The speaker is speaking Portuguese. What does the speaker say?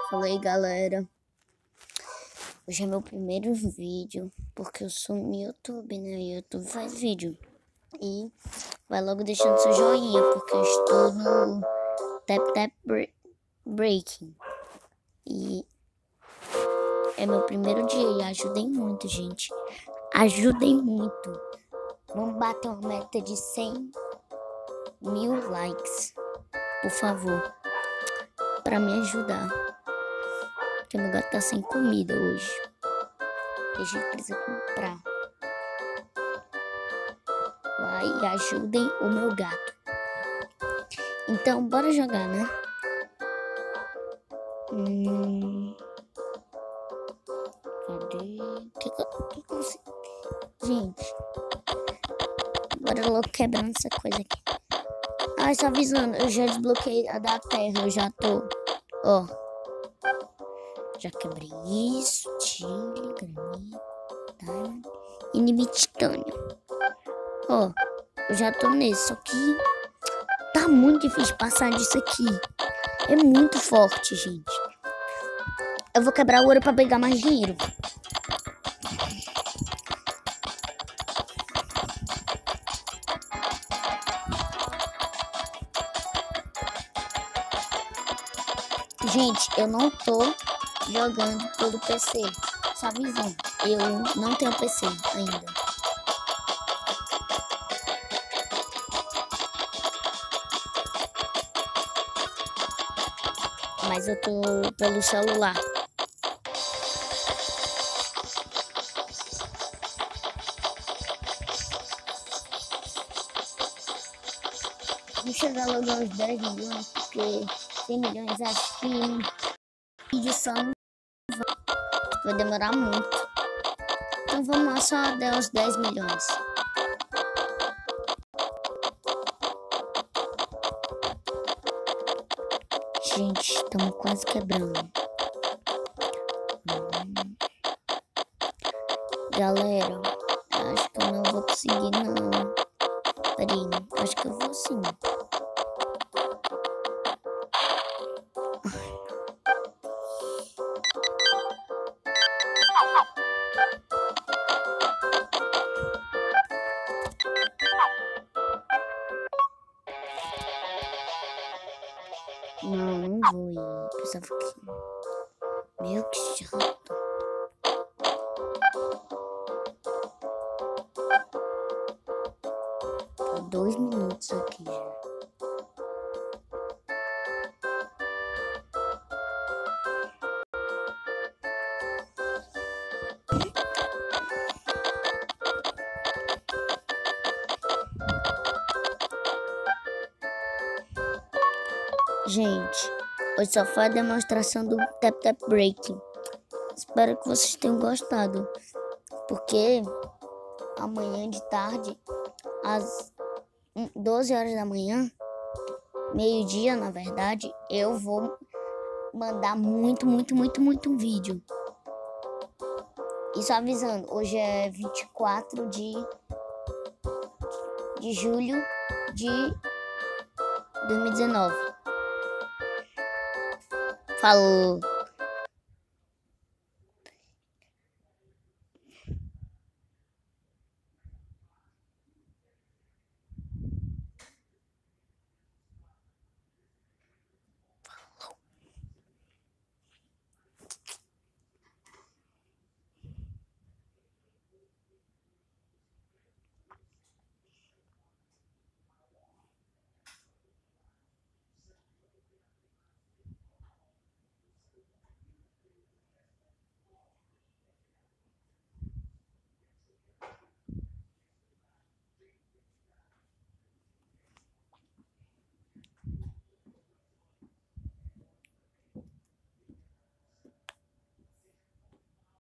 Fala aí, galera. Hoje é meu primeiro vídeo, porque eu sou no YouTube, né? O YouTube faz vídeo. E vai logo deixando seu joinha, porque eu estou no Tap Breaking. E é meu primeiro dia e ajudem muito, gente. Ajudem muito. Vamos bater uma meta de 100 mil likes, por favor, para me ajudar. Porque meu gato tá sem comida hoje. A gente precisa comprar. Vai e ajudem o meu gato. Então, bora jogar, né? Cadê? Que eu consigo? Gente, bora logo quebrando essa coisa aqui. Ah, só avisando, eu já desbloqueei a da terra. Eu já tô, ó. Já quebrei isso, tile, granito, diamond, inimigo titânio. Ó, eu já tô nesse, só que tá muito difícil passar disso aqui. É muito forte, gente. Eu vou quebrar o ouro pra pegar mais dinheiro. Gente, eu não tô jogando pelo PC. Só avisando, eu não tenho PC ainda. Mas eu tô pelo celular. Vamos chegar logo aos 10 milhões, porque 100 milhões acho que vídeo só não vai demorar muito. Então vamos lá só até os 10 milhões. Gente, estamos quase quebrando. Galera, acho que eu não vou conseguir não. Peraí, acho que eu vou sim. Não vou ir. Pensava que... Meu, que chato. Tá 2 minutos aqui já. Gente, hoje só foi a demonstração do Tap Breaking. Espero que vocês tenham gostado. Porque amanhã de tarde, às 12 horas da manhã, meio-dia na verdade, eu vou mandar muito vídeo. E só avisando, hoje é 24 de julho de 2019. Falou!